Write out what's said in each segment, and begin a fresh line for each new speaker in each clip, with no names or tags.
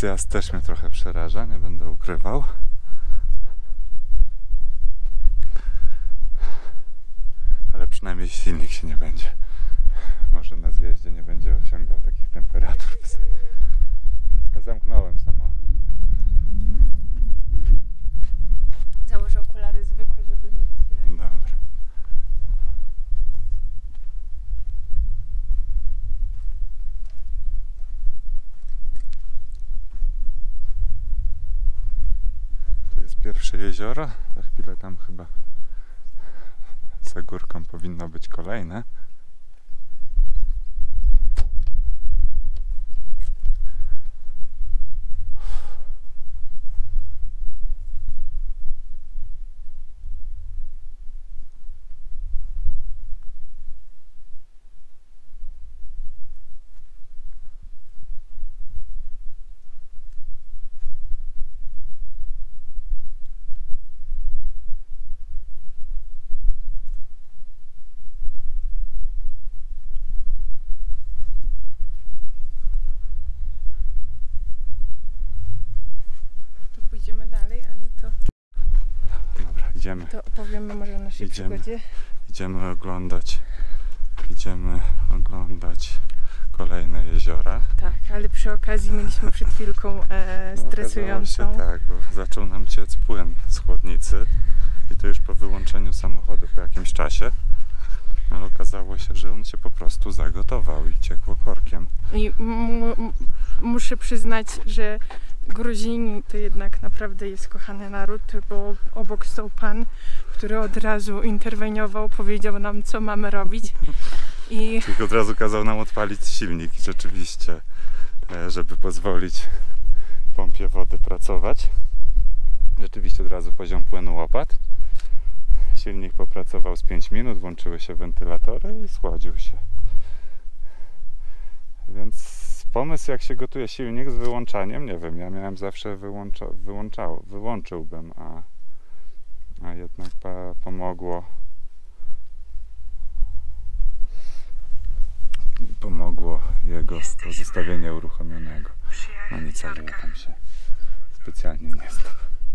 zjazd też mnie trochę przeraża, nie będę ukrywał. Ale przynajmniej silnik się nie będzie. Może na zjeździe nie będzie osiągał takich temperatur. Zamknąłem samochód.
Założę okulary zwykłe, żeby nic nie...
Dobra. To jest pierwsze jezioro. Za chwilę tam chyba za górką powinno być kolejne.
Pójdziemy dalej, ale to...
Dobra, idziemy.
To opowiemy może o naszej przygodzie.
Idziemy oglądać kolejne jeziora.
Tak, ale przy okazji mieliśmy przed chwilką stresującą.
No, tak, bo zaczął nam ciec płyn z chłodnicy i to już po wyłączeniu samochodu po jakimś czasie. Ale okazało się, że on się po prostu zagotował i ciekło korkiem.
I muszę przyznać, że Gruzini to jednak naprawdę jest kochany naród, bo obok stał pan, który od razu interweniował, powiedział nam, co mamy robić. I
Tylko od razu kazał nam odpalić silnik i rzeczywiście, żeby pozwolić pompie wody pracować. Rzeczywiście od razu poziom płynu opadł. Silnik popracował z 5 minut, włączyły się wentylatory i schłodził się. Więc pomysł, jak się gotuje silnik z wyłączaniem, nie wiem, ja miałem zawsze wyłączyłbym, a jednak pomogło jego pozostawienie uruchomionego. No nic, ale ja tam się specjalnie nie znam.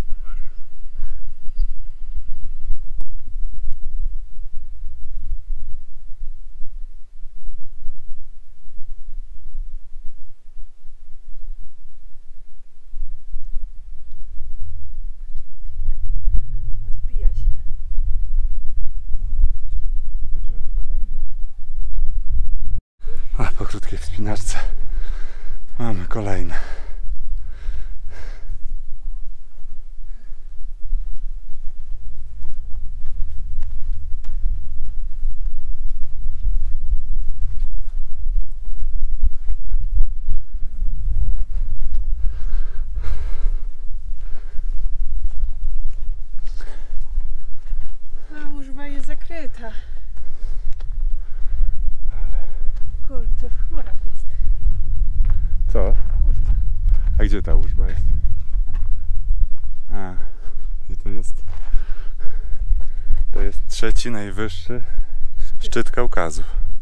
odbija się.
A po krótkiej wspinaczce mamy kolejne.
A łużwa jest zakryta. Kurczę, w chmurach jest.
Co?
Łużwa.
A gdzie ta łużba jest? A, i to jest? To jest trzeci najwyższy szczyt Kaukazu.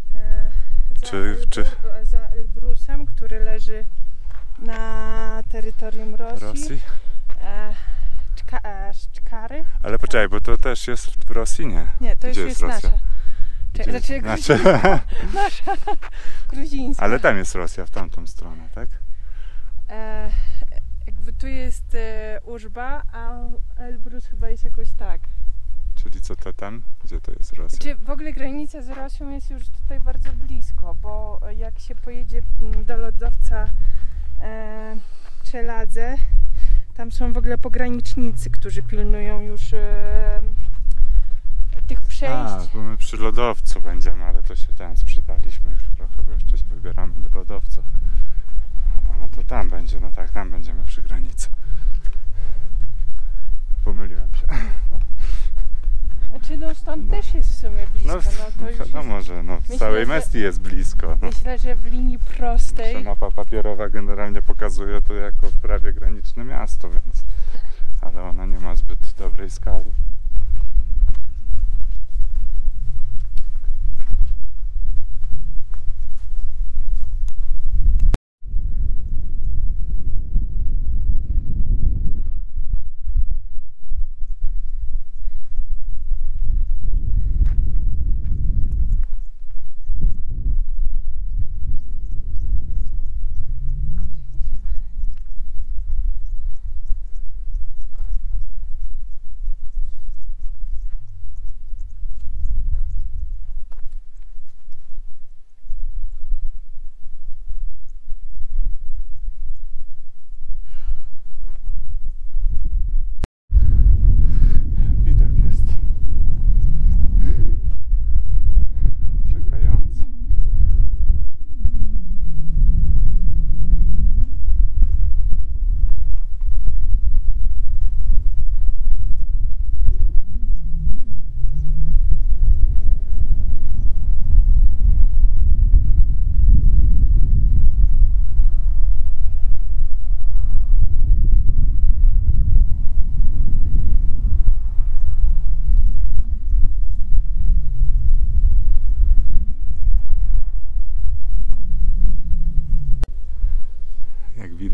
Za Elbrusem, który leży na terytorium Rosji. Czkary.
Ale poczekaj, bo to też jest w Rosji, nie?
Nie, to
Gdzie
już jest
Rosja?
nasza.
Znaczy,
Nasza, gruzińska.
ale tam jest Rosja, w tamtą stronę, tak?
Jakby tu jest Łużba, a Elbrus chyba jest jakoś tak.
Czyli co to tam? Gdzie to jest Rosja?
Czy w ogóle granica z Rosją jest już tutaj bardzo blisko, bo jak się pojedzie do lodowca Czeladze, tam są w ogóle pogranicznicy, którzy pilnują już tych przejść.
A, bo my przy lodowcu będziemy, ale to się tam sprzedaliśmy już trochę, bo jeszcze się wybieramy do lodowca. No to tam będzie, no tak, tam będziemy przy granicy. Pomyliłem się.
Znaczy no stąd też jest w sumie blisko. To już
no
jest,
może, no w
myślę,
całej
że-
Mestii jest blisko. No.
myślę, że w linii prostej.
Nasza mapa papierowa generalnie pokazuje to jako prawie graniczne miasto, więc... Ale ona nie ma zbyt dobrej skali.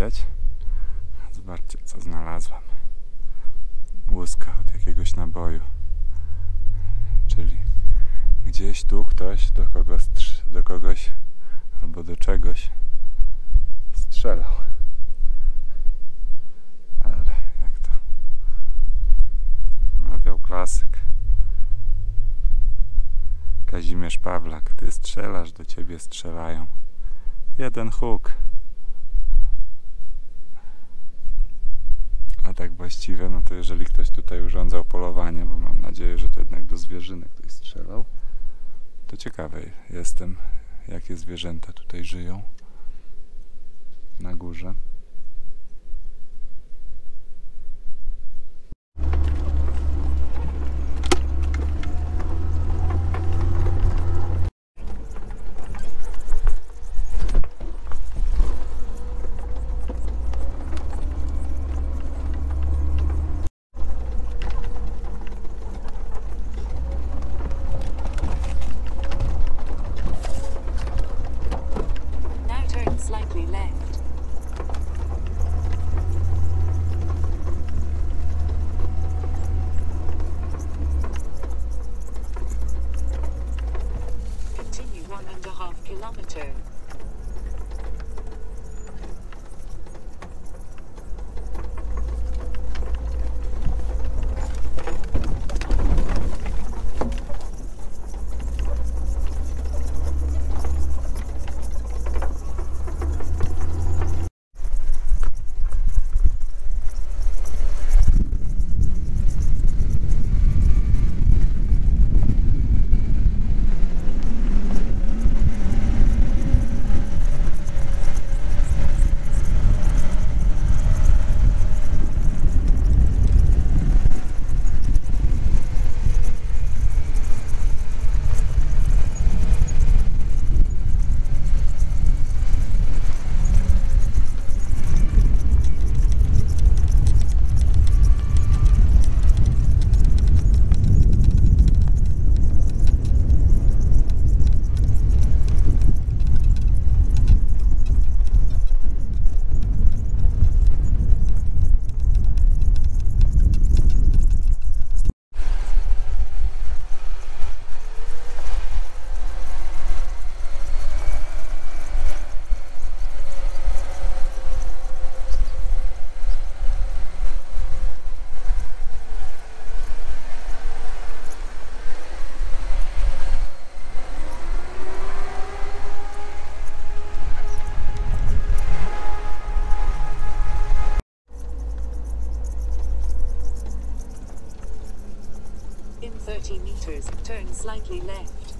widać. Zobaczcie, co znalazłem. Łuska od jakiegoś naboju. Czyli gdzieś tu ktoś do kogoś albo do czegoś strzelał. Ale jak to mawiał klasyk Kazimierz Pawlak: ty strzelasz, do ciebie strzelają. Jeden huk. A tak właściwie, no to jeżeli ktoś tutaj urządzał polowanie, bo mam nadzieję, że to jednak do zwierzyny ktoś strzelał, to ciekawy jestem, jakie zwierzęta tutaj żyją na górze.
Slightly left. Continue 1.5 kilometer. In 30 meters, turn slightly left.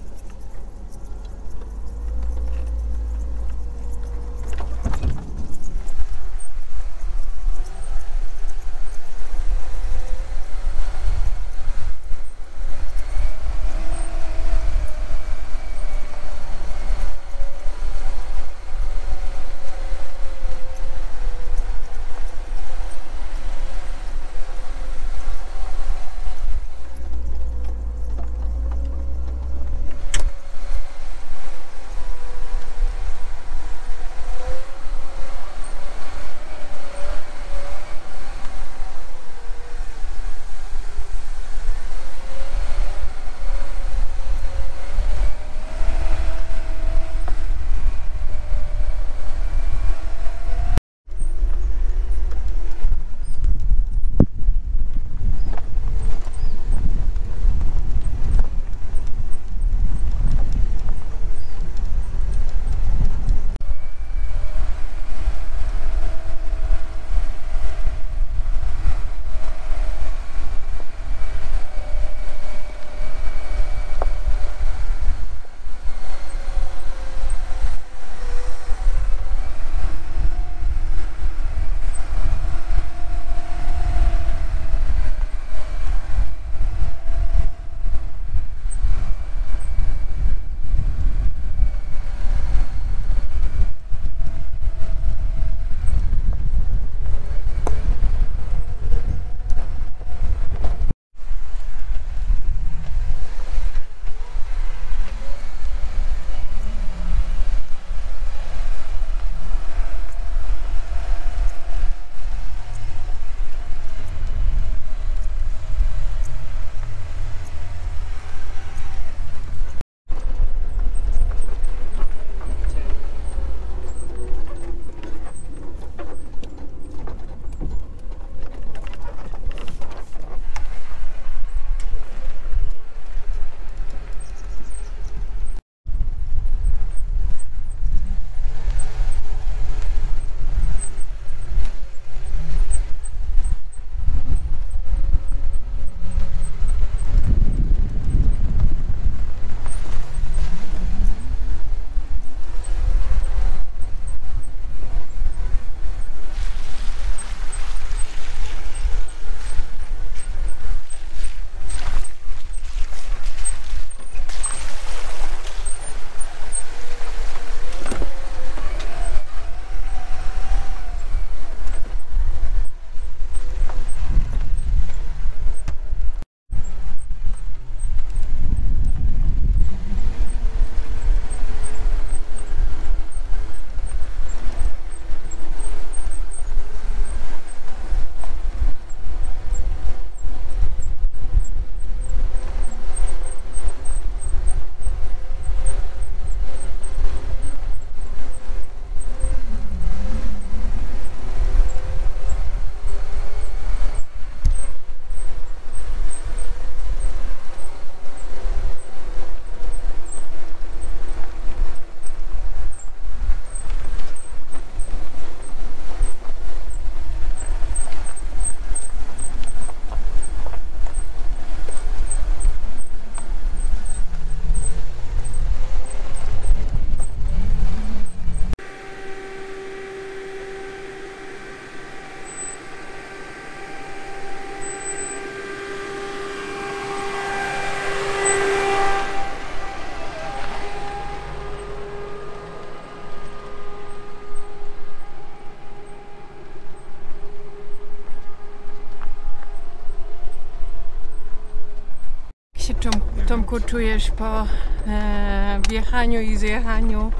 Tomku, czujesz po wjechaniu i zjechaniu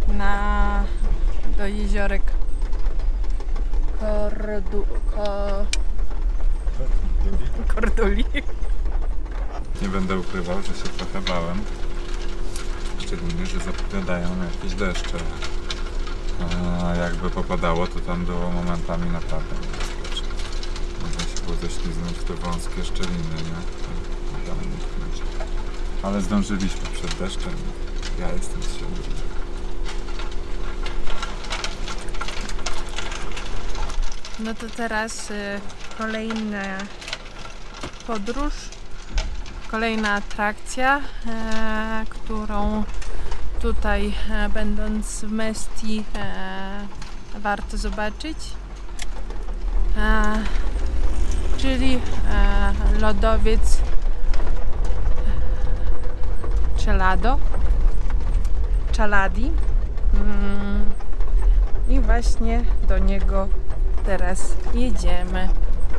do jeziorek Korduli?
Nie będę ukrywał, że się trochę bałem. Szczególnie, że zapowiadają jakieś deszcze. A jakby popadało, to tam było momentami naprawdę niebezpieczne. Można się było ześliznąć w te wąskie szczeliny, nie? Tam utknąć. Ale zdążyliśmy przed deszczem. Ja jestem z siebie.
No to teraz kolejna podróż, kolejna atrakcja, którą tutaj będąc w Mestii warto zobaczyć, czyli lodowiec Chaladi. I właśnie do niego teraz jedziemy.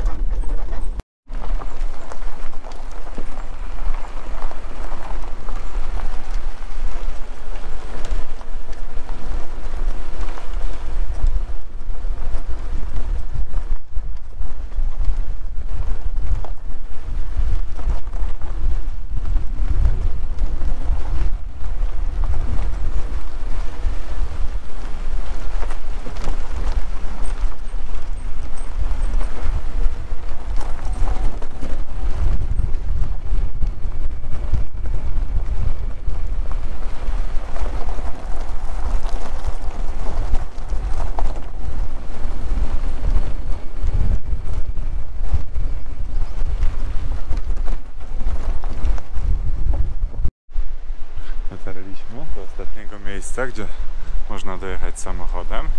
Dotarliśmy do ostatniego miejsca, gdzie można dojechać samochodem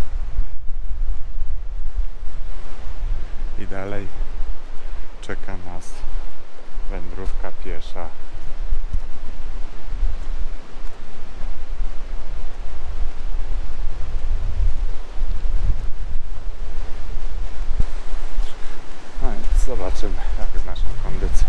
i dalej czeka nas wędrówka piesza. No i zobaczymy, jak jest nasza kondycja.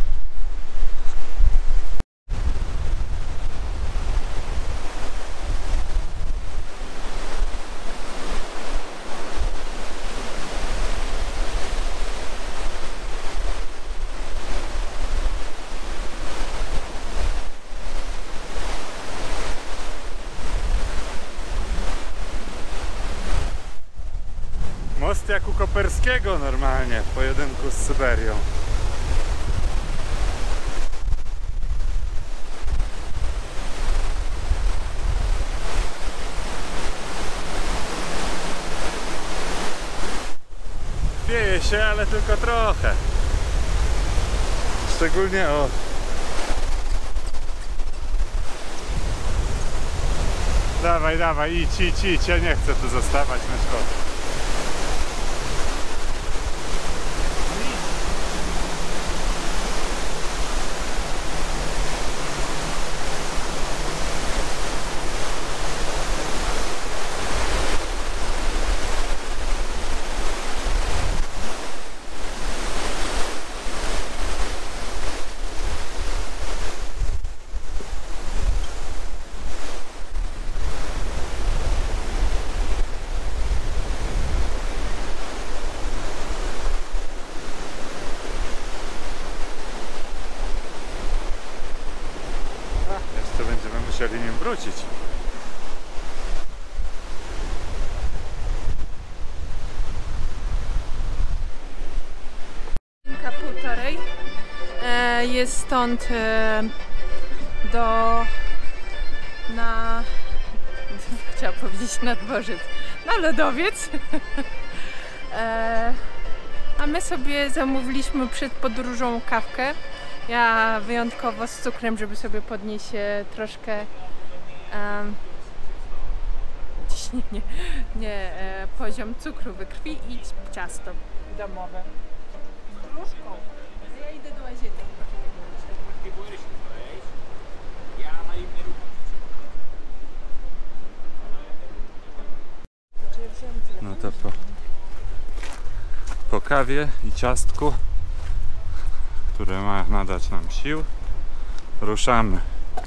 Most jak u Koperskiego normalnie, w pojedynku z Syberią. Wieje się, ale tylko trochę. Szczególnie o... Dawaj, dawaj, idź, ja nie chcę tu zostawać na szkodę. Będziemy musieli nim wrócić.
Półtorej jest stąd chciałam powiedzieć na dworzec, na lodowiec. A my sobie zamówiliśmy przed podróżą kawkę. Ja wyjątkowo z cukrem, żeby sobie podnieść troszkę ciśnienie, poziom cukru we krwi i ciasto domowe. Z gruszką. Ja idę do łazienki.
No to po kawie i ciastku, które ma nadać nam sił, ruszamy.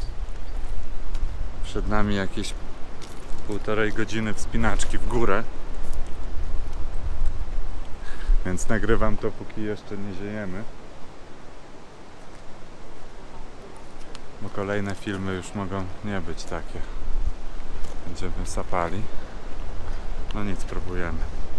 Przed nami jakieś 1,5 godziny wspinaczki w górę. Więc nagrywam to, póki jeszcze nie ziejemy. Bo kolejne filmy już mogą nie być takie. Będziemy sapali. No nic, próbujemy.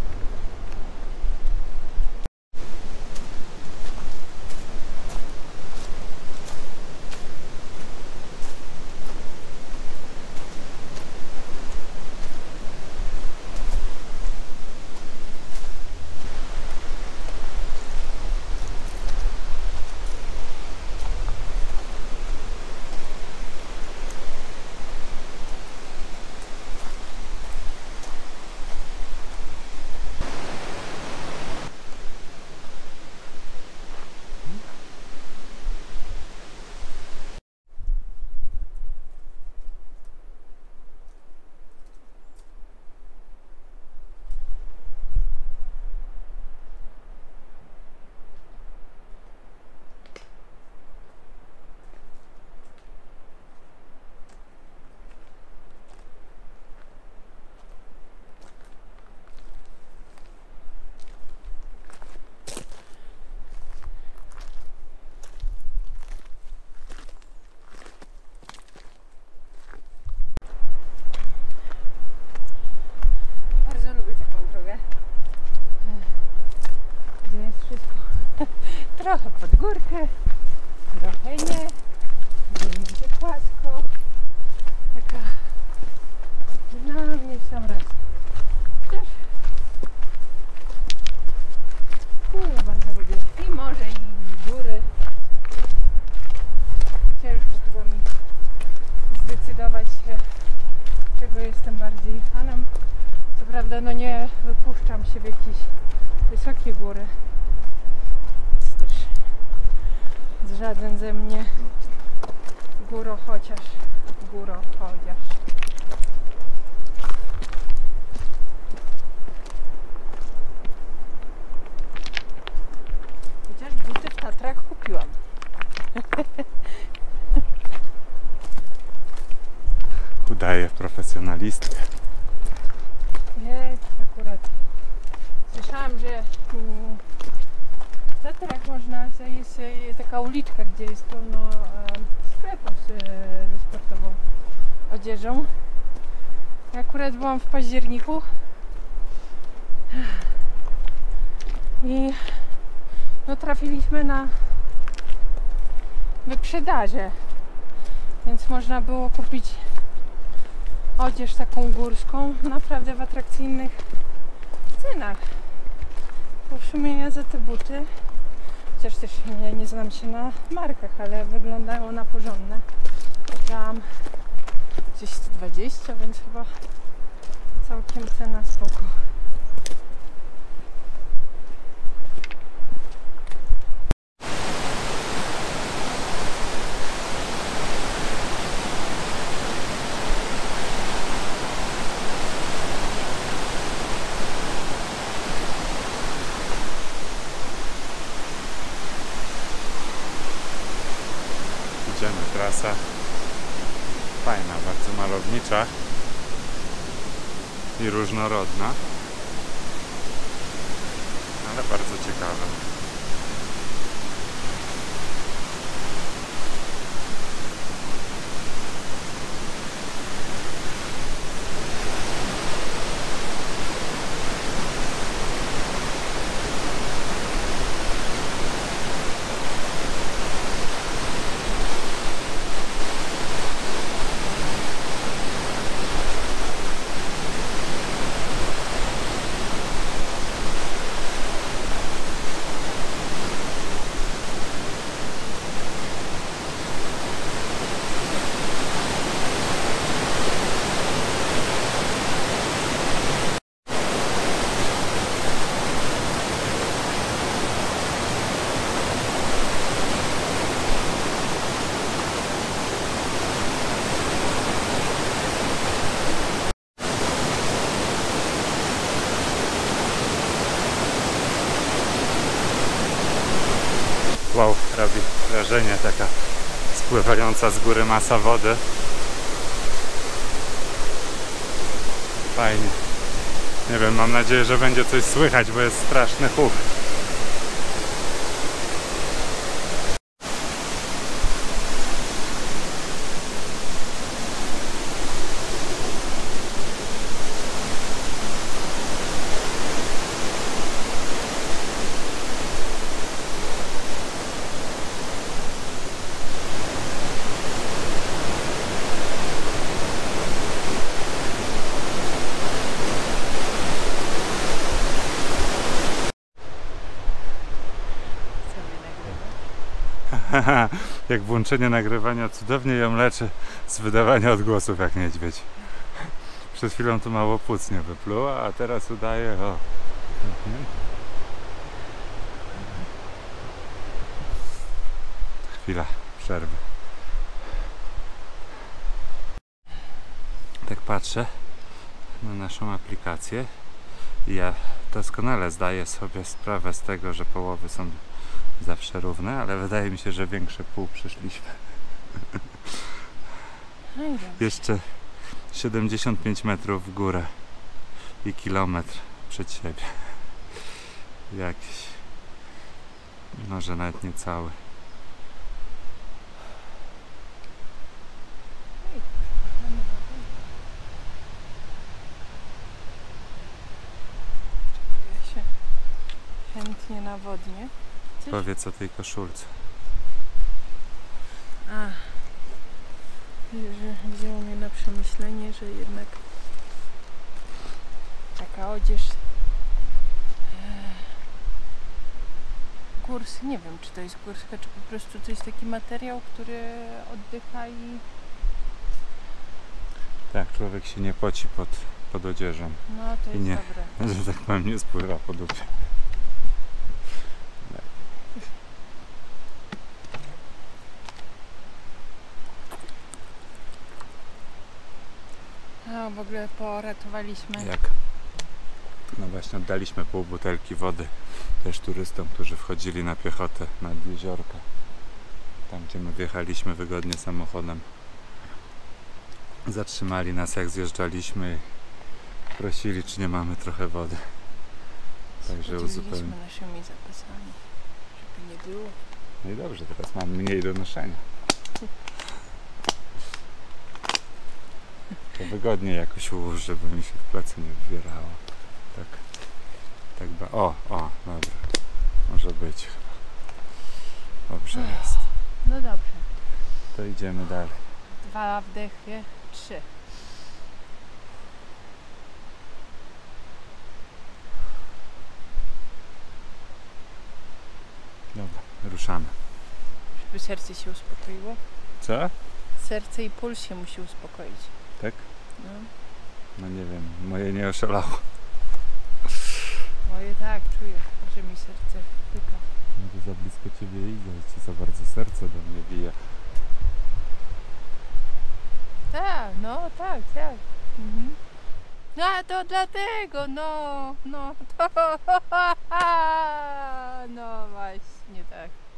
Trochę pod górkę, trochę nie, gdzie płasko. Taka dla mnie w sam raz. Chociaż ja bardzo lubię i morze, i góry. Ciężko chyba mi zdecydować się, czego jestem bardziej fanem. Co prawda no nie wypuszczam się w jakieś wysokie góry. Żaden ze mnie górochociarz. Chociaż buty w Tatrach kupiłam.
Udaję profesjonalistkę.
Nie, akurat słyszałam, że w Tatrach można, jest taka uliczka, gdzie jest pełno sklepów ze sportową odzieżą. Ja akurat byłam w październiku i no, trafiliśmy na wyprzedaże, więc można było kupić odzież taką górską naprawdę w atrakcyjnych cenach. Bo w sumie ja za te buty, chociaż też nie znam się na markach, ale wyglądają na porządne, dałam gdzieś 120, więc chyba całkiem cena spoko.
Idziemy, trasa fajna, bardzo malownicza i różnorodna, ale bardzo ciekawa. Wow, robi wrażenie taka spływająca z góry masa wody. Fajnie. Nie wiem, mam nadzieję, że będzie coś słychać, bo jest straszny huk. Jak włączenie nagrywania cudownie ją leczy z wydawania odgłosów jak niedźwiedź. Przed chwilą tu mało płuc nie wypluła, a teraz udaje o. Chwila przerwy. Tak patrzę na naszą aplikację i ja doskonale zdaję sobie sprawę z tego, że połowy są zawsze równe, ale wydaje mi się, że większe pół przyszliśmy. Jeszcze 75 metrów w górę i kilometr przed siebie. Jakiś, może nawet niecały.
Ja się chętnie nawodnię.
Powiedz o tej koszulce.
A, że wzięło mnie na przemyślenie, że jednak taka odzież kurs, nie wiem czy to jest górska, czy po prostu to jest taki materiał, który oddycha i
Tak, człowiek się nie poci pod odzieżą.
no to
I
jest
nie.
dobre.
Że tak powiem, nie spływa po dupie.
A w ogóle poratowaliśmy.
Jak? No właśnie, oddaliśmy pół butelki wody też turystom, którzy wchodzili na piechotę nad jeziorka. Tam, gdzie my wjechaliśmy wygodnie samochodem. Zatrzymali nas, jak zjeżdżaliśmy i prosili, czy nie mamy trochę wody. Także uzupełniliśmy
Podzieliliśmy naszymi zapasami, żeby nie było.
No i dobrze, teraz mam mniej do noszenia. To wygodnie jakoś ułóż, żeby mi się w plecy nie wbierało. Tak o, dobra. Może być chyba. Dobrze jest.
No dobrze.
To idziemy dalej.
2 wdechy, 3.
Dobra, ruszamy.
Żeby serce się uspokoiło.
Co?
Serce i puls się musi uspokoić.
Tak?
No.
No nie wiem, moje nie oszalało.
Moje tak, czuję, że mi serce pyka.
Może za blisko ciebie idę, ci za bardzo serce do mnie bije.
Tak, no tak. Mhm. No a to dlatego, no to no właśnie tak.